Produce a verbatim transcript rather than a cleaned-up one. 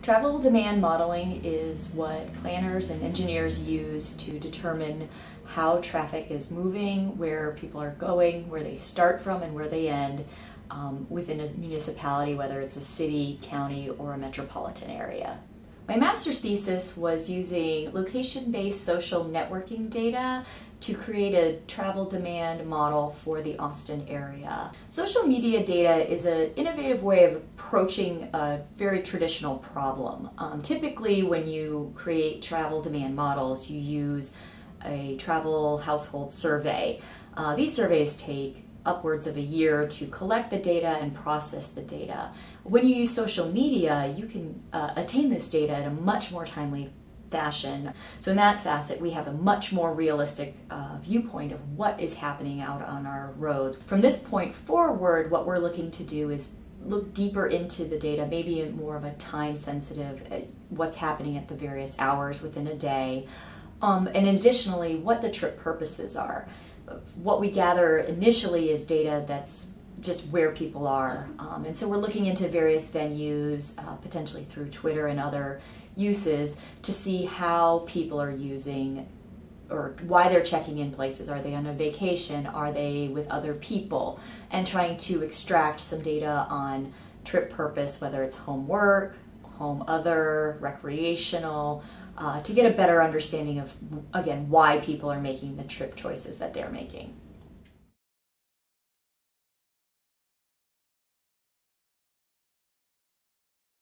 Travel demand modeling is what planners and engineers use to determine how traffic is moving, where people are going, where they start from and where they end um, within a municipality, whether it's a city, county, or a metropolitan area. My master's thesis was using location-based social networking data to create a travel demand model for the Austin area. Social media data is an innovative way of approaching a very traditional problem. Um, typically, when you create travel demand models, you use a travel household survey. Uh, these surveys take upwards of a year to collect the data and process the data. When you use social media, you can uh, attain this data at a much more timely fashion. So in that facet, we have a much more realistic uh, viewpoint of what is happening out on our roads. From this point forward, what we're looking to do is look deeper into the data, maybe in more of a time sensitive, uh, what's happening at the various hours within a day, um, and additionally, what the trip purposes are. What we gather initially is data that's just where people are. Um, and so we're looking into various venues, uh, potentially through Twitter and other uses, to see how people are using or why they're checking in places. Are they on a vacation? Are they with other people? And trying to extract some data on trip purpose, whether it's home work, home other, recreational, uh, to get a better understanding of, again, why people are making the trip choices that they're making.